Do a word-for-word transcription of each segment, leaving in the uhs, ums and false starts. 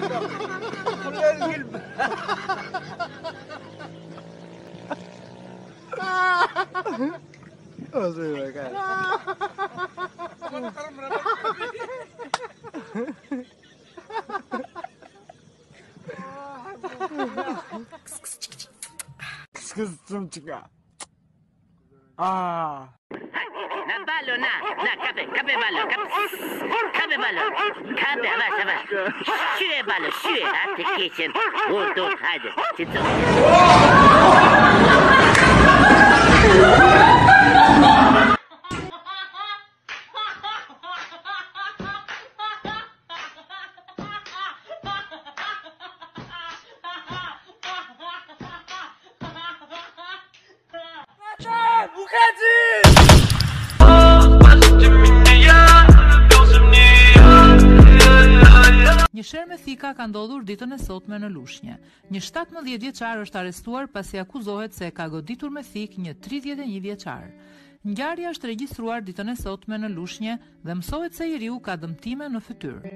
Oh, sorry, guys. Ah. Na ballo, na, na, cape, cape ballo, cape, cape ballo, cape, yavaş yavaş. Şuraya ballo, şuraya artık geçin. Vur, dur, hadi, çıtır. Një sherr me thika ka ndodhur ditën e sotme në Lushnjë. Një shtatëmbëdhjetë vjeçar është arrestuar pasi akuzohet se ka goditur me thik një tridhjetë e një vjeçar. Ngjarja është regjistruar ditën e sotme në Lushnjë dhe mësohet se njeriu ka dëmtime në fytyrë.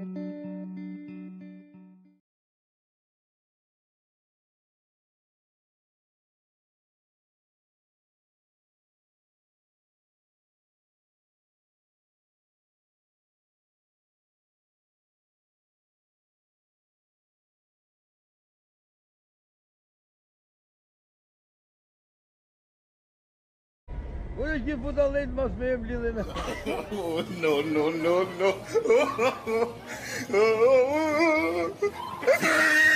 Ure që budallën mos me e mblidhen. No, no, no, no.